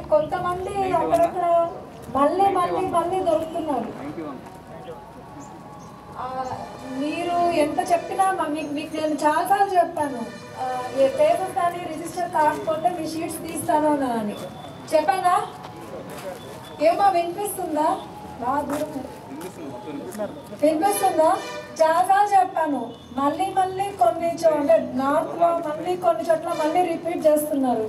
కొంతమంది అక్కడక్కడ మళ్ళీ మళ్ళీ మళ్ళీ దొరుకుతున్నారు. మీరు ఎంత చెప్పినా మీకు నేను చాలాసార్లు చెప్పాను, ఏ పేపర్ కానీ రిజిస్టర్ కాకపోతే మీ షీట్స్ తీస్తాను అని చెప్పానా? ఏమో వినిపిస్తుందా? బాగా దూరం వినిపిస్తుందా? చాలాసార్లు చెప్పాను. మళ్ళీ మళ్ళీ కొన్ని అంటే నార్త్లో మళ్ళీ కొన్ని చోట్ల మళ్ళీ రిపీట్ చేస్తున్నారు.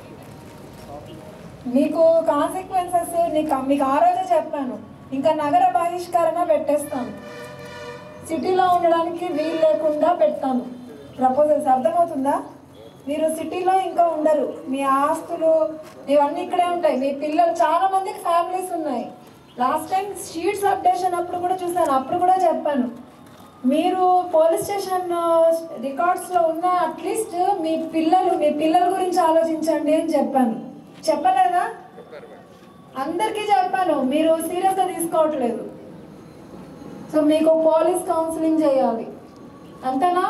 మీకు కాన్సిక్వెన్సెస్ మీకు ఆ రోజే చెప్పాను, ఇంకా నగర బహిష్కరణ పెట్టేస్తాను, సిటీలో ఉండడానికి వీలు లేకుండా పెడతాను ప్రపోజల్స్. అర్థమవుతుందా? మీరు సిటీలో ఇంకా ఉండరు, మీ ఆస్తులు ఇవన్నీ ఇక్కడే ఉంటాయి. మీ పిల్లలు చాలా మందికి ఫ్యామిలీస్ ఉన్నాయి. లాస్ట్ టైం షీట్స్ అప్డేషన్ అప్పుడు కూడా చూసాను, అప్పుడు కూడా చెప్పాను, మీరు పోలీస్ స్టేషన్ రికార్డ్స్లో ఉన్న అట్లీస్ట్ మీ పిల్లల గురించి ఆలోచించండి అని చెప్పాను. చెప్పలేదా? అందరికీ చెప్పాను, మీరు సీరియస్గా తీసుకోవట్లేదు. సో మీకు పోలీస్ కౌన్సిలింగ్ చేయాలి, అంతేనా?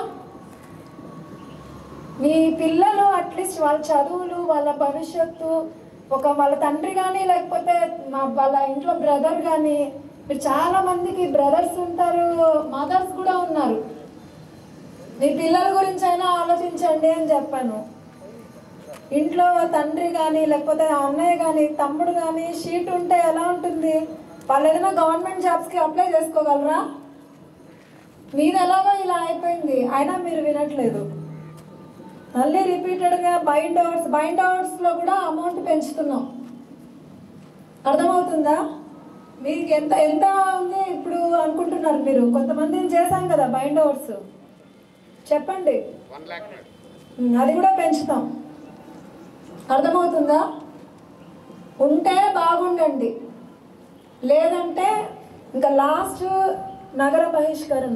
మీ పిల్లలు అట్లీస్ట్ వాళ్ళ చదువులు, వాళ్ళ భవిష్యత్తు, వాళ్ళ తండ్రి కానీ లేకపోతే వాళ్ళ ఇంట్లో బ్రదర్ కానీ, మీరు చాలా మందికి బ్రదర్స్ ఉంటారు, మదర్స్ కూడా ఉన్నారు, మీ పిల్లల గురించి అయినా ఆలోచించండి అని చెప్పాను. ఇంట్లో తండ్రి కానీ లేకపోతే అన్నయ్య కానీ తమ్ముడు కానీ షీట్ ఉంటే ఎలా ఉంటుంది? వాళ్ళు ఏదైనా గవర్నమెంట్ జాబ్స్కి అప్లై చేసుకోగలరా? మీది ఎలాగో ఇలా అయిపోయింది, అయినా మీరు వినట్లేదు. మళ్ళీ రిపీటెడ్గా బైండ్ అవుట్స్లో కూడా అమౌంట్ పెంచుతున్నాం. అర్థమవుతుందా? మీకు ఎంత ఎంత ఉంది ఇప్పుడు అనుకుంటున్నారు మీరు? కొంతమందిని చేశాం కదా బైండ్ అవుట్స్, చెప్పండి, అది కూడా పెంచుతాం. అర్థమవుతుందా? ఉంటే బాగుండండి, లేదంటే ఇంకా లాస్ట్ నగర బహిష్కరణ.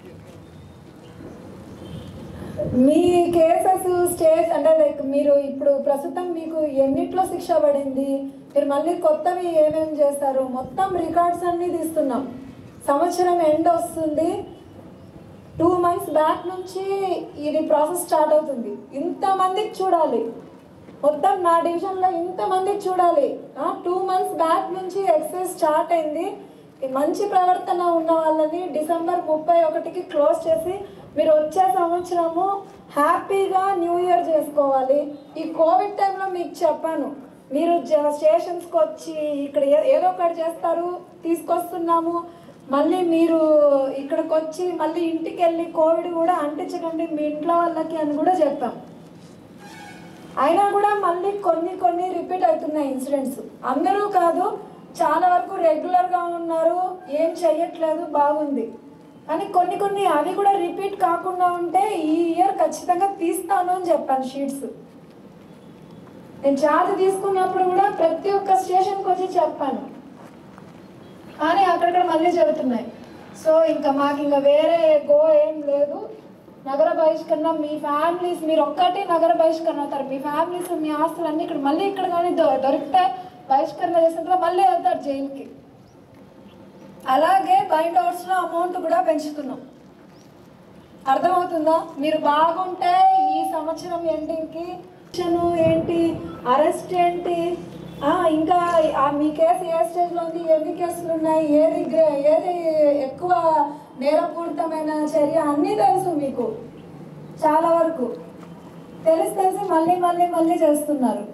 మీ కేసెస్ స్టేజ్ అంటే లైక్ మీరు ఇప్పుడు ప్రస్తుతం మీకు ఎన్నిట్లో శిక్ష పడింది, మీరు మళ్ళీ కొత్తవి ఏమేమి చేస్తారు, మొత్తం రికార్డ్స్ అన్నీ తీస్తున్నాం. సంవత్సరం ఎండ్ వస్తుంది, 2 months బ్యాక్ నుంచి ఇది ప్రాసెస్ స్టార్ట్ అవుతుంది. ఇంతమందికి చూడాలి, మొత్తం నా డివిజన్లో ఇంతమందికి చూడాలి. 2 months బ్యాక్ నుంచి ఎక్సైజ్ స్టార్ట్ అయింది. మంచి ప్రవర్తన ఉన్న వాళ్ళని December 31కి క్లోజ్ చేసి మీరు వచ్చే సంవత్సరము హ్యాపీగా న్యూ ఇయర్ చేసుకోవాలి. ఈ కోవిడ్ టైంలో మీకు చెప్పాను, మీరు స్టేషన్స్కి వచ్చి ఇక్కడ ఏదో ఒకటి చేస్తారు, తీసుకొస్తున్నాము, మళ్ళీ మీరు ఇక్కడికి వచ్చి మళ్ళీ ఇంటికి వెళ్ళి కోవిడ్ కూడా అంటించకండి మీ ఇంట్లో వాళ్ళకి అని కూడా చెప్పాం. అయినా కూడా మళ్ళీ కొన్ని రిపీట్ అవుతున్నాయి ఇన్సిడెంట్స్. అందరూ కాదు, చాలా వరకు రెగ్యులర్గా ఉన్నారు, ఏం చెయ్యట్లేదు, బాగుంది. కానీ కొన్ని అవి కూడా రిపీట్ కాకుండా ఉంటే ఈ ఇయర్ ఖచ్చితంగా తీస్తాను అని చెప్పాను షీట్స్. నేను ఛార్జ్ తీసుకున్నప్పుడు కూడా ప్రతి ఒక్క స్టేషన్కి వచ్చి చెప్పాను, కానీ అక్కడక్కడ మళ్ళీ జరుగుతున్నాయి. సో ఇంకా మాకు ఇంకా వేరే ఏం లేదు. నగర బహిష్కరణ, మీ ఫ్యామిలీస్ మీరు ఒక్కటి నగర బహిష్కరణ అవుతారు, మీ ఫ్యామిలీస్ మీ ఆస్తులు అన్నీ ఇక్కడ కానీ దొరికితే బహిష్కరణ చేసిన మళ్ళీ వెళ్తారు జైలుకి. అలాగే బైండ్ అవుట్స్లో అమౌంట్ కూడా పెంచుతున్నాం. అర్థమవుతుందా? మీరు బాగుంటే ఈ సంవత్సరం ఎండింగ్కి ఏంటి, అరెస్ట్ ఏంటి, ఇంకా మీ కేసు ఏ స్టేజ్లో ఉంది, ఎన్ని కేసులు ఉన్నాయి, ఏది ఎక్కువ నేరపూరితమైన చర్య అన్నీ తెలుసు మీకు. చాలా వరకు తెలిసి మళ్ళీ చేస్తున్నారు.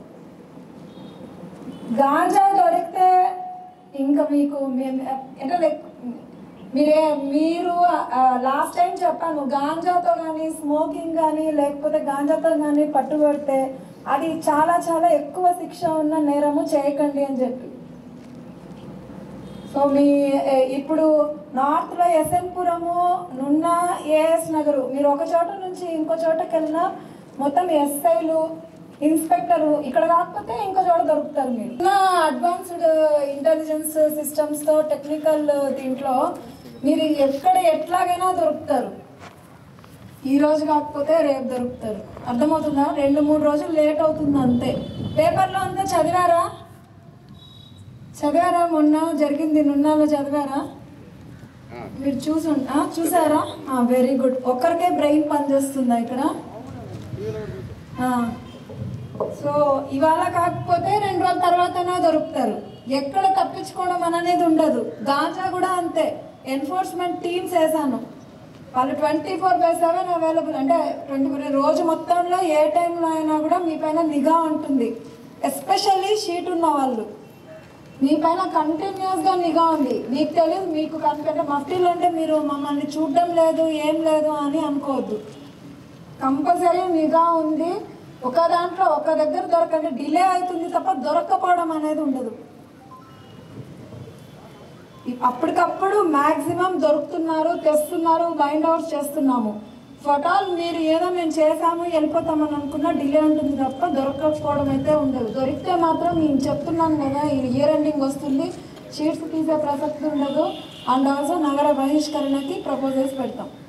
గాంజా దొరికితే ఇంకా మీకు అంటే మీరు లాస్ట్ టైం చెప్పాను, గాంజాతో కానీ స్మోకింగ్ కానీ లేకపోతే గాంజాతో కానీ పట్టుబడితే అది చాలా ఎక్కువ శిక్ష ఉన్న నేరము చేయకండి అని చెప్పి. సో ఇప్పుడు నార్త్లో ఎస్ఎన్పురము, నున్నా, ఏఎస్ నగరు, మీరు ఒక చోట నుంచి ఇంకో చోటకి వెళ్ళినా మొత్తం ఎస్ఐలు, ఇన్స్పెక్టరు ఇక్కడ కాకపోతే ఇంకో చోట దొరుకుతారు. మీరు అడ్వాన్స్డ్ ఇంటెలిజెన్స్ సిస్టమ్స్తో టెక్నికల్ దీంట్లో మీరు ఎట్లాగైనా దొరుకుతారు. ఈరోజు కాకపోతే రేపు దొరుకుతారు. అర్థమవుతుందా? 2-3 రోజులు లేట్ అవుతుంది అంతే. పేపర్లో అంతా చదివారా? మొన్న జరిగింది నున్నాలో చదివారా? మీరు చూసారా? Very good. ఒక్కరికే బ్రెయిన్ పనిచేస్తుందా ఇక్కడ? సో ఇవాళ కాకపోతే 2 రోజులు తర్వాతనే దొరుకుతారు. ఎక్కడ తప్పించుకోవడం అనేది ఉండదు. గాంజా కూడా అంతే. ఎన్ఫోర్స్మెంట్ టీమ్స్ వేసాను, వాళ్ళు 24/7 అవైలబుల్. అంటే 24 రోజు మొత్తంలో ఏ టైంలో అయినా కూడా మీ పైన నిఘా ఉంటుంది. ఎస్పెషల్లీ షీట్ ఉన్న వాళ్ళు మీ పైన కంటిన్యూస్గా నిఘా ఉంది. మీకు తెలియదు, మీకు కనుకంటే మఫ్టీలు అంటే మీరు మమ్మల్ని చూడడం లేదు ఏం లేదు అని అనుకోవద్దు. కంపల్సరీ నిఘా ఉంది. ఒక దాంట్లో ఒక దగ్గర దొరకండి, డిలే అవుతుంది తప్ప దొరక్కపోవడం అనేది ఉండదు. అప్పటికప్పుడు మ్యాక్సిమం దొరుకుతున్నారు, తెస్తున్నారు, బైండ్ అవుట్స్ చేస్తున్నాము. ఫటాల్ మీరు ఏదో మేము చేసాము వెళ్ళిపోతామని అనుకున్నా డిలే ఉంటుంది తప్ప దొరకకపోవడం అయితే ఉండదు. దొరికితే మాత్రం నేను చెప్తున్నాను కదా, ఇయర్ ఎండింగ్ వస్తుంది, షీట్స్ తీసే ప్రసక్తి ఉండదు. అండ్ ఆల్సో నగర బహిష్కరణకి ప్రపోజల్స్ పెడతాం.